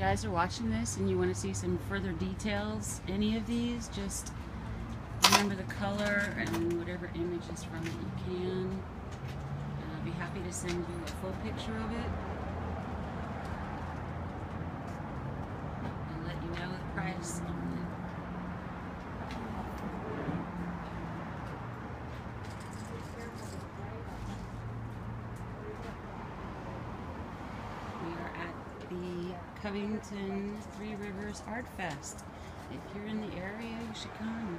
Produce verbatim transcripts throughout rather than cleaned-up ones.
guys are watching this and you want to see some further details, any of these, just remember the color and whatever images from it you can. Uh, I'll be happy to send you a full picture of it and let you know the price on it. We are at the Covington Three Rivers Art Fest. If you're in the area, you should come.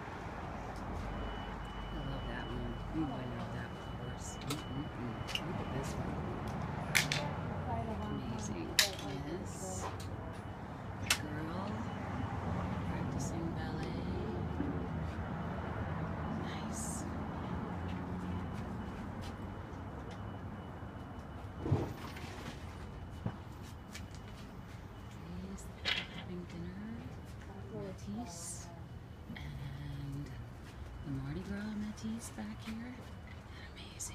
I love that one. Ooh, I love that one, of course. Mm-mm-mm. Look at this one. Amazing. Yes. Girl practicing ballet. Nice. Having dinner, Matisse, and the Mardi Gras Matisse back here. Amazing.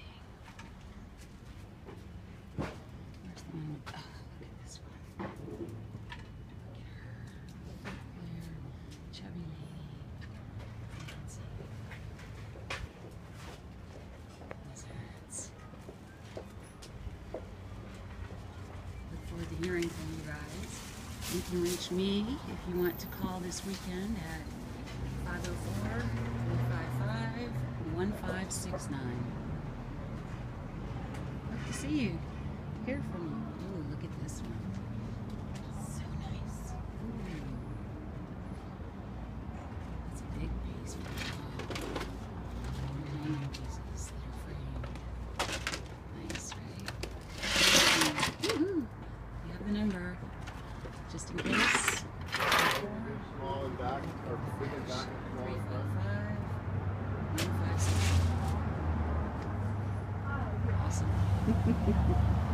Where's the one? Oh, look at this one. Look at her. There, chubby lady. Fancy. Lizards. Look forward to hearing from you guys. You can reach me if you want to call this weekend at five oh four, three five five, one five six nine. Hope to see you, hear from you. Ooh, look at this one. So nice. Ooh. That's a big piece for the wall. Hanging pieces that are framed. Nice, right? Woohoo! You have the number. Just in case. Small and back, or big and back, small and front. three five five, one five six. Awesome.